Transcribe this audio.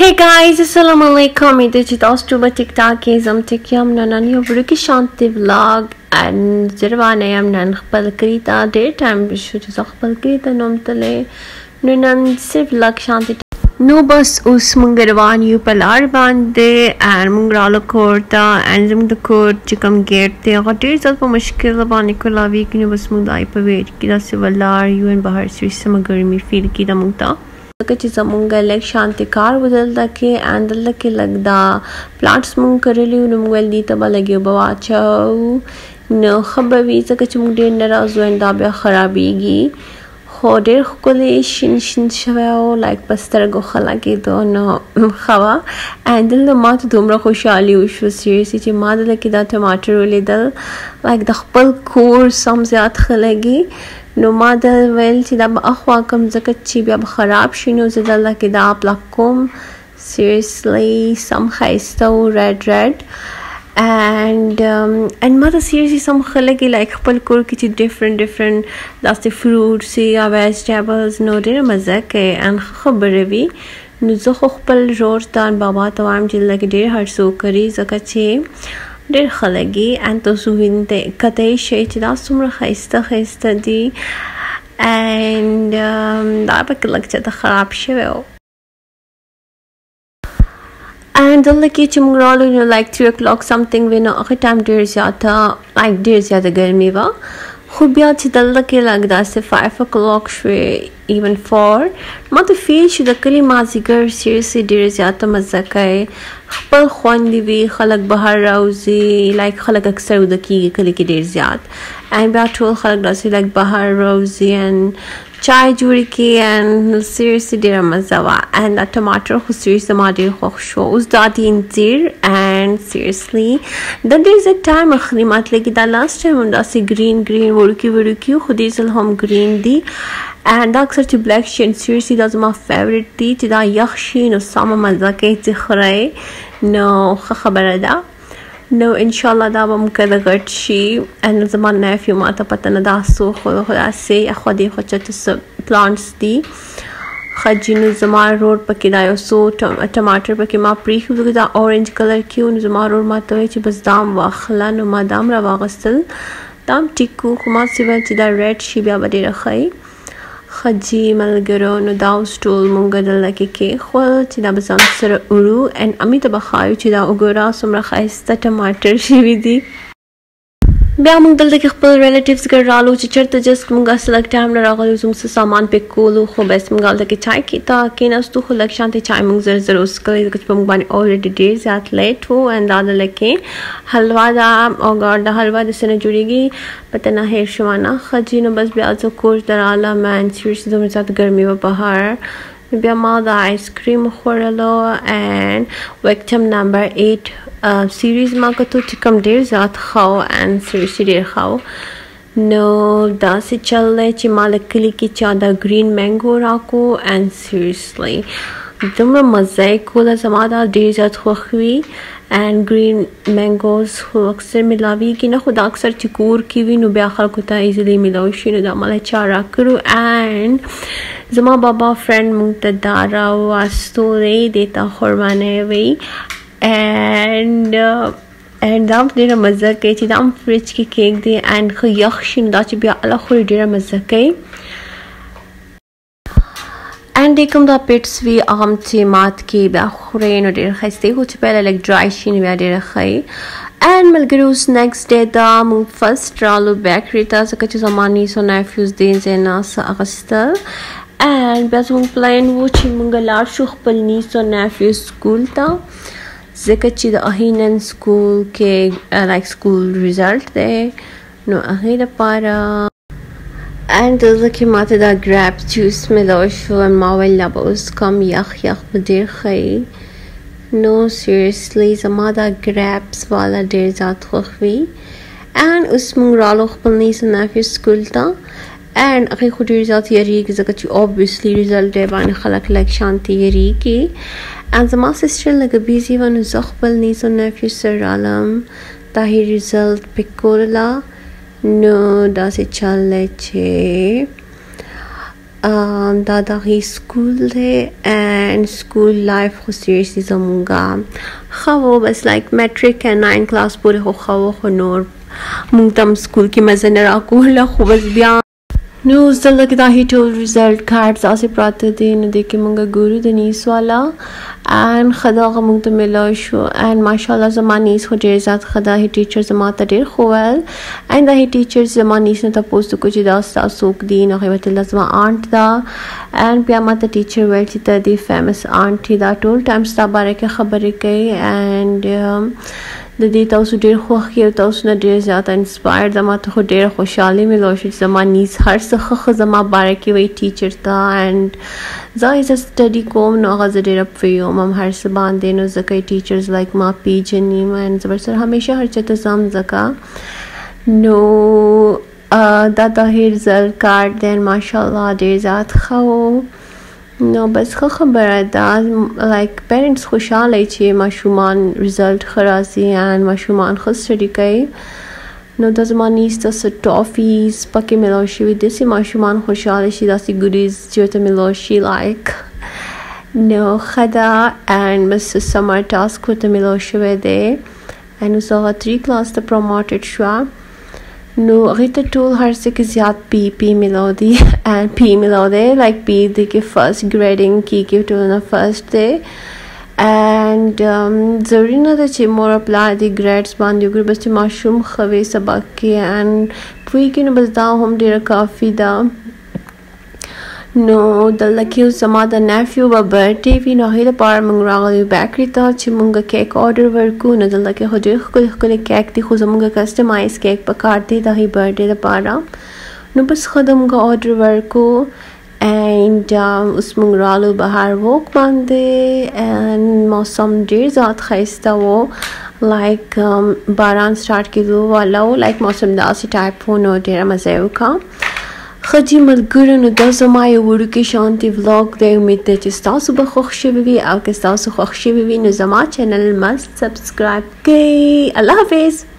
Hey guys, assalamu alaikum. This is Pashto by TikTok. I'm taking nanani obruki shanti vlog and zirwane am nan khpal krita daytime bishu khpal krita nomtale nunan sif vlog shanti no bus us mungarwan you palar bande and mungralo korta and zum the court chikam gate te hotel sal po mushkil bani ko lavi ki bus mudai pa wait ki da se valar you and bahar se samagarmi feel ki da mungta चीज़ा मुंगा लाइक शांति कार बदलता के एंडल के लगदा प्लांट्स मुंग करेली उन्मुंगल दी तबा लगे बवाचाऊ न खबवी सके चमुंगडे नराज़ वेंदा बे खराबीगी होडेर खुले शिन शिन शवाओ लाइक पस्तर गो खला के तो न खवा एंडल द मात दुमरा खुशहाली उशु सीरियसली ची माद लगे दा टमाटर वाले दल लाइक द खपल कोर सम ज़्याद खलेगी no matter well چې دا اخوا کم زکه چې بیا خراب شینو زه الله کې دا پلاکوم seriously some خایسته او red and mother seriously some خلک like خپل کور کې چې different داسې fruits یا vegetables نو ډېر مزه کوي ان خبره وي نو زه خپل جوړ تان بابا ته وایم چې لکه ډېر هرڅو کوي زکه چې ډېر خلګي ان تاسو وینئ کته شي چې دا څومره خایسته دي and دا پکې لږ چې خراب شوی و and دلته چې موږ راغلو like 3 o'clock something وینو هغه ټایم ډېر زیاته ګرمي وه خو بیا چې دلته کې لږ داسې 5 o'clock شوې even 4 ما ته فیل چې د کلي مازدیګر seriously ډېر زیاته مزه کوي خپل خوندې وي خلک بهر راوځي لایک خلک اکثر وده کېږي کلي کې ډېر زیات and بیا ټول خلک داسې لایک بهر راوځي and چای جوړې کړي and seriously ډېره مزه وه and دا ټماټر خو seriously ما ډېر خوښ شو اوس دا دي انځیر and seriously دا ډېر زیات ټایم اخلي ماته لګي دا لاست ټایم هم داسې ګرین وړوکي خو دې ځل هم ګرین دي and دا اکثر چې بلیک شي and seriously دا زما فیوریټ دي چې دا یخ شي نو سمه مزه کوي چې خورئ نو ښه خبره ده نو انشاءالله دا به مو کله غټ شي and زما نیفیو ما ته پته نه ده څو خو داسې اخوا دېخوا چېرته څه پلانټس دي ښه نو زما رور پکې دا یو څو ټماټر پکې ما پرېښودو دا اورنج کلر کې نو زما رور ما ته وایي چې بس دا هم واخله نو ما دا هم راواغوستل دا هم ټیک و خو ما سې ویل چې دا ریډ شي بیا به ډېره ښه خجی ملګرو نو دا اوس ټول مونږ دلته کې کېښول چې دا به ځان سره وړو and امي ته به ښایو چې دا وګوره څومره ښایسته ټماټر شوي دي بیا مونږ دلته کې خپل ریلیټیوز ګر رالو چې چېرته جست مونږ اصل لږ ټایم نه راغلی زموږ څه سامان پیک کولو خو بس مونږ هلته کې چای کېناستو خو لږ شانتې چای مونږ زر وڅښلی ځکه چې په مونږ باندې already ډېر زیات لیټ و and دا دلته کې حلوا ده او ګاډ د حلوا د څه نه جوړېږي پته نه هېر شوه نه ښه جي نو بس بیا زه کور ته رالم and seriously دومره زیات ګرمي وه بهر بیا ما د آیس کریم خوړلو and ویکټم نمبر 8 سیریز ما کتو چې کوم ډېر زیات ښه و and seriously ډېر ښه و نو داسې چل دی چې ما له کلي کې چا دا ګرین مینګو راکو and seriously دومره مزه یې کوله زما دا ډېر زیات خوښ وي and green mangoes خو اکثر ملاویږي نه خو دا اکثر چې کور کې وي نو بیا خلکو ته ایزیلی میلاو شي نو دا مالی چا راکړو and زما بابا فرینډ مونږ ته دا راواستولی دې ته خرمانی وی and دا هم ډېره مزه کوي چې دا هم فریج کې کیک دی and ښه یخ شي نو دا چې بیا الله خوري ډېره مزه کوي and کوم دا پیټس وي هغه هم چې مات کې بیا خورئ نو ډېر ښایسته خو چې پهله لږ ډرای شي نو بیا ډېره ښه and ملګري اوس نیکسټ ډے دا موږ فرسټ رالو بیکري ته ځکه چې زما نیس او نیفیوز دې ځای نه څه اخیستل and بیا زموږ پلان و چې موږ لاړ شو خپل نیس او نیفیوز سکول ته ځکه چې د هغې نن سکول کې لایک سکول ریزلټ دی نو هغې دپاره and دلته کې ماته دا ګریپ جوس میلاو شو and ما ویل دا به اوس کم یخ به ډېر ښه نو seriously زما دا ګریپس والا ډېر زیات خوښ وي and اوس موږ رالو خپل نیس او نیفیو سکول ته and هغې خو ډېر زیات یېرېږي ځکه چې obviously ریزلټ ډے باندې خلک لږ شانتې یېرېږي and زما سسټر لږه بیزي وه نو زه خپل نیس او نیفیو سره رالم دا یې ریزلټ پیک کوله نو داسې چل دی چې دا دغه سکول دی and school life خو seriously زمونږه ښه و بس like metric and 9 class پورې خو ښه و خو نور مونږ ته هم سکول کې مزه نه راکوله خو بس بیا نو اوس دلته دا هی ټول ریزلټ کارډ داسې پراته دي نو دې کې مونږ ګورو د نیس والا and ښه دغه مونږ ته میلاو شو and ماشاءالله زما نیس خو ډېر زیات ښه ده هی ټیچر زما ته ډېر ښه ویل and دا هی ټیچر زما نیس نه تپوس وکړو چې دا ستا څوک دي نو هغې ورته ویل زما آنټ ده and بیا ماته ټیچر ویل چې ته د فیمس آنټ یې دا ټول ټایم ستا باره کې خبرې کوي and د دې تاسو ډېر خوښ یو تاسو نه ډېر زیاته انسپایر ده ما ته خو ډېره خوشحالي میلاو شو چې زما نیس هر څه ښه زما باره کې وایي ټیچر ته and زه زه سټډي کوم نو هغه زه ډېره پوه یم هم هر څه باندې نو ځکه ټیچرز لایک ما پیژني and زه ورسره همیشه هر چا ته ځم ځکه نو دا د ریزلټ کارډ دی ماشاءالله ډېر زیات ښه و نو بس ښه خبره ده لایک پیرنټس خوشحاله چې ماشومان ریزلټ ښه راځي and ماشومان ښه سټډي کوي نو دا زما نیس ته څه ټافیز پکې میلاو شوي داسې ماشومان خوشحاله شي داسې ګوډیز چې ورته میلاو شي لایک نو ښه ده and بس سمر ټاسک ورته میلاو شوی دی and اوس هغه 3 کلاس ته پروموټډ شوه نو هغې ته ټول هر څه کې زیات پی میلاو دی and پی میلاو دی لایک پی دی کې فرسټ ګریډینګ کېږي ټول نه فرسټ دی and ضروري نه ده چې مور پلار د ګریډس باندې وګوري بس چې ماشوم ښه وي سبق کې and پوهېږي نو بس دا هم ډېره کافي ده نو دلته کې اوس زما د نیفیو به برډې وي نو هغې لپاره موږ راغلي یو بیکري ته چې موږ کیک آرډر ورکړو نو دلته کې خو ډېر ښکلي ښکلي کیک دي خو زموږ کسټمایز کیک پکار دی د هغې برډې لپاره نو بس ښه د موږ آرډر ورکړو and اوس موږ رالو بهر ووک باندې and موسم ډېر زیات ښایسته و لایک باران سټارټ کېدو والا و لایک موسم داسې ټایپ و نو ډېره مزه یې وکړه ښه جي ملګرو نو دا زما یو وړوکی شانتي ولاګ دی امید ده چې ستاسو به خوښ شوي وي او که ستاسو خوښ شوي وي نو زما چینل مست سبسکرایب کړئ الله حافظ